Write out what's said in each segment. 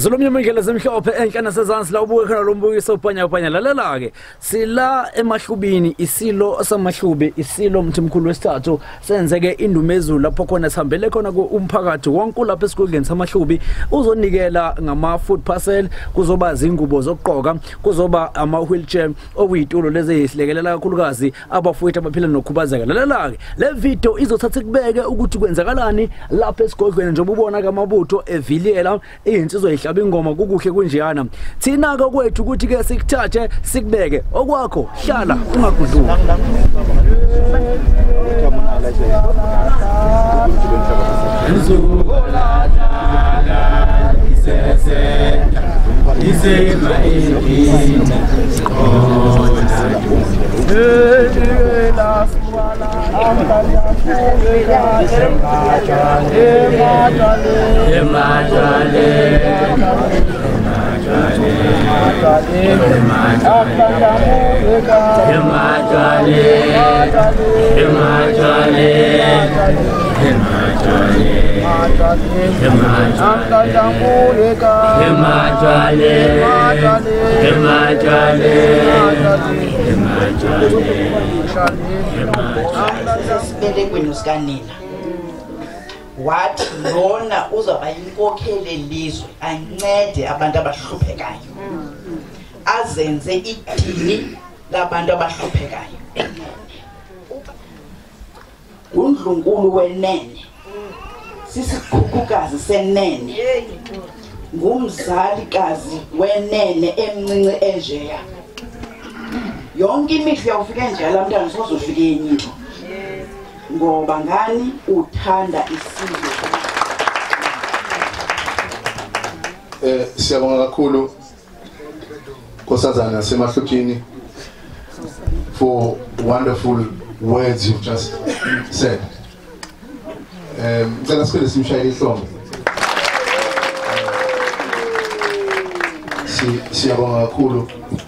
Zolomnyamekela zemhlophe enkana sezansi la ubuke khona lombukiso uphanya lalela ke sila emaHlubini isilo samaHlubi isilo mthimkhulu wesithathu senzeke indumezulu lapho khona sihambele khona umphakathi wonke lapha esigodleni samaHlubi uzonikela ngama food parcel kuzoba izingubo zokugqoka kuzoba ama wheelchair okuyitulo lezi ezihlekelela kakhulukazi abafowethu abaphila nokukhubazeka lalela ke le video izothatha kubeke ukuthi kwenzakalani lapha esigodleni njengoba ubona kamabutho eviliyela insizwe ihlaba ingoma kukuhle kunjiyana thina ke kwethu ukuthi ke sikuthathe sikubeke okwakho hlala ungagudluki Sibelekweni sikanina wathi lona uzaba inkokheli elizwe ancede abantu abahluphekayo azenze idini labantu abahluphekayo uNdlunkulu wenene sisikhukhukazi senene ngumzalikazi wenene emncinci enjeya yonke imihla ufike njalo mntana sozofika enyitho ngoba ngani uthanda isizwe. Siyabonga kakhulu Nkosazana yaseMaHlubini for wonderful words you've just said. Ngicela siphinde simshayele ihlombe. Siyabonga kakhulu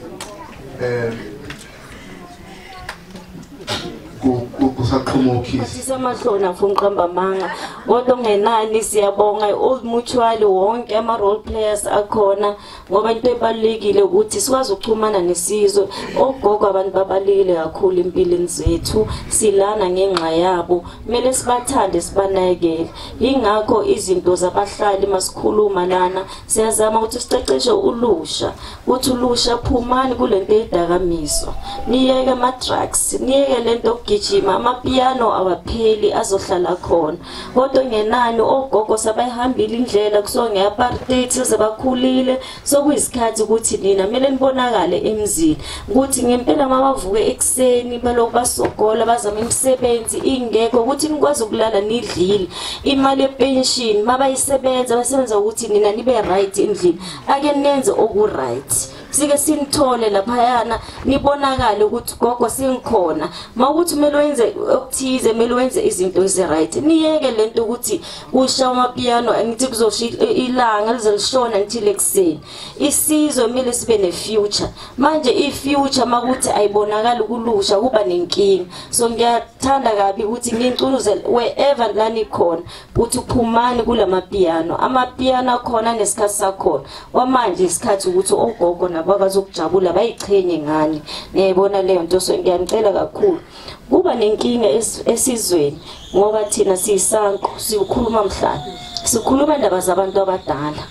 Sisamahlona fumqamba manga kodwa ngenani siyabonga umutual wonke ama role players akhona ngoba into ebalekile ukuthi sikwazi ukuxhumana nesizwe ogogo abantu babalekile kakhulu empilweni zethu silana ngenxa yabo kumele sibathande sibanakele ingakho izinto zabahlali masikhuluma lana siyazama ukuthi siceceshe ulusha ukuthi ulusha phumani kulento edakamiswa niyeke ama drugs niyeke lento gijima amapiano awapheli azohlala khona kodwa ngenani ogogo sabayihambile indlela kusonge apartheid sebakhulile sokuyisikhathi ukuthi nina kumele nibonakale emzini ukuthi ngempela mabavuke ekseni baloko basogola bazama imisebenzi ingekho ukuthi nikwazi ukulala nidlile imali epension mabayisebenza basebenza ukuthi nina nibe right endlini ake nenze oku right sike sinithole lapha yana nibonakale ukuthi gogo singikhona mawukuthi kumele wenze okuthize kumele wenze izinto ezi right niyeke lento ukuthi usha amapiano ngithi kuzoshila ilanga lizolishona until ekseni isizwe kumele sibe ne future manje I future makuthi ayibonakala ukulusha kuba nenkingi so ngiyathanda kabi ukuthi nginculuze wherever la nikhona ukuthi uphumani kulamapiano amapiano akhona nesikhathi sakhona kwamanje isikhathi ukuthi ogogo bakazokujabula bayichenye ngani ngiyibona leyo nto so ngiyanicela kakhulu kuba nenkinga esizweni ngoba thina siyisanko sikhuluma mhlanje sikhuluma indaba zabantu abadala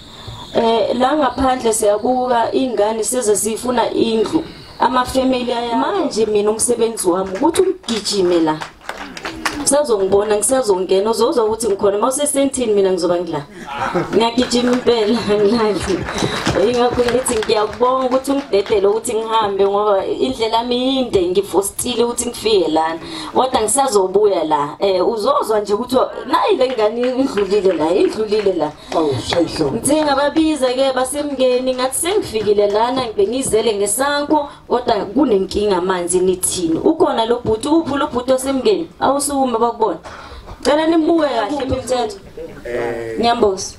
la ngaphandle siyabuka ingane size sifuna indlu ama family manje mina umsebenzi wami ukuthi ugijime la sazongibona ngisazongena uzozwa ukuthi ngikhona mawusesentini mina ngizoba ngila ngiyagijima impela ngilali ingakho ngithi ngiyakubonga ukuthi ungidedele ukuthi ngihambe ngoba indlela yami inde ngifostile ukuthi ngifike lana kodwa ngisazobuya la uzozwa nje ukuthi nayi le ngane indlulile la ngithi ngababiza ke basemngeni ngathi sengifikile lana ngibengizele ngesanko kodwa kunenkinga amanzi nithini ukhona lo bhuti uphu lo bhuti osemngeni awusukume bakubona cela nibuke kahle imithetho Nyambosi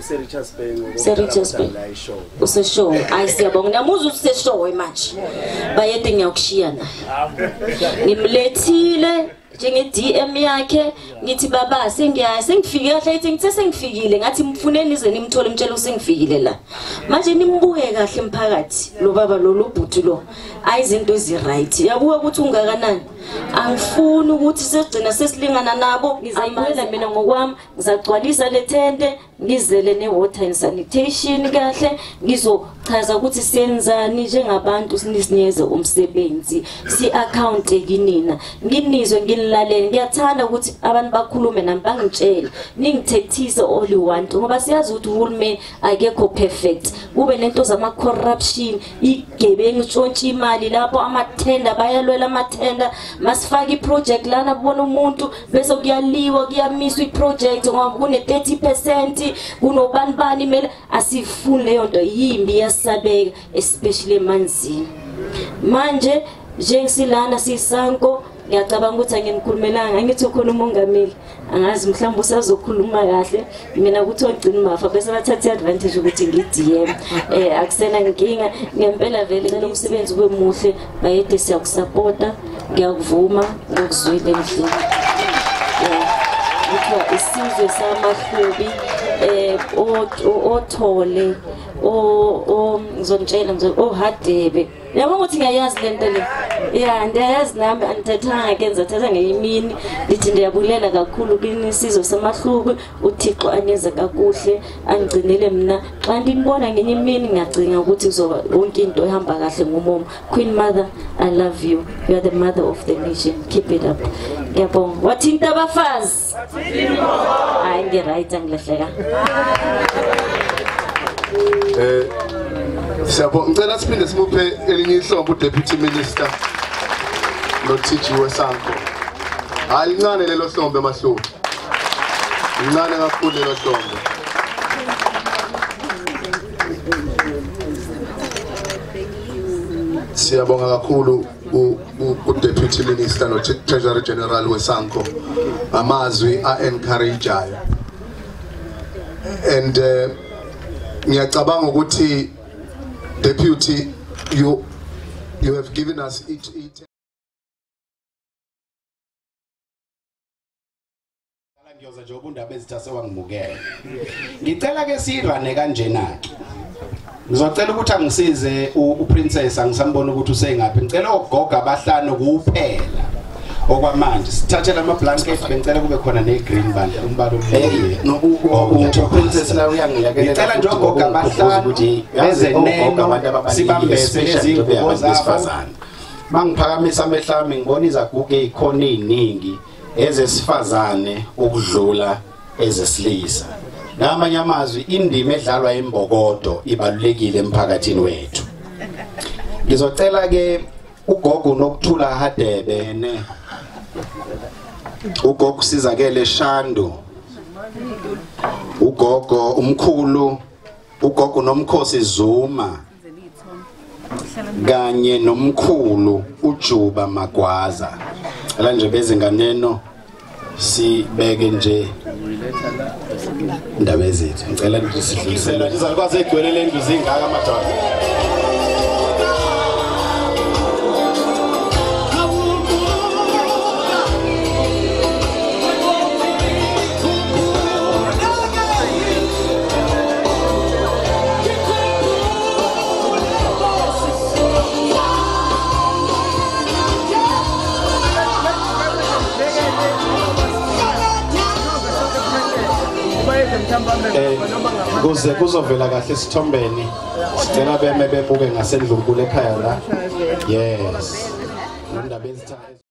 useshow ayisiyabonga ngiyamuza useshow manje bayede ngiyakushiya naye ngimlethile njenge DM yakhe ngithi baba sengifike kahle ethi ngithe sengifikile ngathi mfuneni ize nimthole imtshela usengifikile la manje nimbuke kahle emphakathi lo baba lo lobhuti lo ayizinto ezi-right yabuka ukuthi ungakanani angifuni ukuthi sigcina sesilingana nabo ngizayibuyela mina ngokwami ngizagcwalisa le tende ngizele ne-water and sanitation kahle ngizochaza ukuthi siyenzani njengabantu sinisinikeze umsebenzi si-account kinina nginizwe nginilalele ngiyathanda ukuthi abantu bakhulume nami bangitshele ningithethise all you want ngoba siyazi ukuthi uhulumeni akekho perfect kube nento zama-corruption igebengu ntshontsha imali lapho amathenda bayalwela amathenda masifaka iproject lana kubona umuntu bese kuyaliwa kuyamiswa iproject ngoba kune 30% kunobanibani imele asifuni leyo nto yimbi yasabeka especially emanzini manje njengisilana sisanko ngiyacabanga ukuthi angenikhulumelanga ngithi khona umongameli angazi mhlawumbe usazokhuluma kahle mina ukuthi ogcina mafa bese bathatha advantage ukuthi ngi-DM akusena inkinga ngempela vele kana umsebenzi wemuhle bayede siyakusupporta ngiyakuvuma ngokuzwile endlini kuthiwa isizwe samaHlubi othole ngizomtshela ohadebe yabona ukuthi ngiyayazi lento le ndiyayazi nami anithathanga ke ngizathatha ngeyimini ndithi ndiyabulela kakhulu kwinisizwe samaHlubi uThixo aneze kakuhle angigcinele mina xa ndinibona ngenye imini ngiyagcina ukuthi kuzoba yonke into ehamba kahle ngomomo Queen Mother I love you you are the mother of the nation keep it up ngiyabonga wathinta abafazi hayi ngi-right angilahleka siyabonga ngicela siphinde simuphe elinye ihlombe uDeputy Minister noThijiwe Sanko alincane lelo hlombe eMaHlubi lincane kakhulu lelo hlombe siyabonga kakhulu uDeputy Minister noTreasury General weSanko amazwi a-encourageayo and ngiyacabanga ukuthi Deputy you have given us each ngiyoza nje ubundaba ezithase wangimukela ngicela ke sirane kanjena ke ngizocela ukuthi angisize uprincess angisambona ukuthi usengaphi ngicela ogoga abahlanu kuphela okwamanje sithathela ama blanket bengicela kube khona ne green band umbala omhlophe no princess la uyangiyakela ngicela nje ogoga abahlanu beze neno sibambese lezingubo zabafazana mangiphakamisa amehlami ngibona izagugu ezikhona eziningi ezesifazane ukudlula ezesilisa namanye amazwi indima edlalwa embokodo ibalulekile emphakathini wethu ngizocela ke ugogo nokuthula hadebe ugogo sizakele Shando ugogo umkhulu ugogo nomkhosi Zuma kanye nomkhulu uJuba Magwaza la nje bezinganeno sibeke nje indaba ezethu ngicela ukuthi sidlulisele izalukwazi egcwele lendlu zingaka amadoda kuze kuzovela kahle isithombeni sicela beme bebuke ngasendlunkulu ekhaya la yes indaba ezithathu